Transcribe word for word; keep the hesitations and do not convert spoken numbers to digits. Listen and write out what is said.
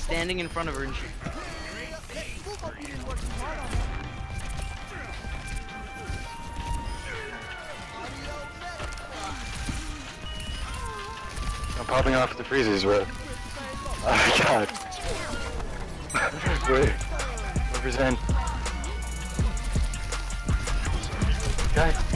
standing in front of her and she... I'm popping off the freezers, bro. Oh my god. Wait. Represent. Guys.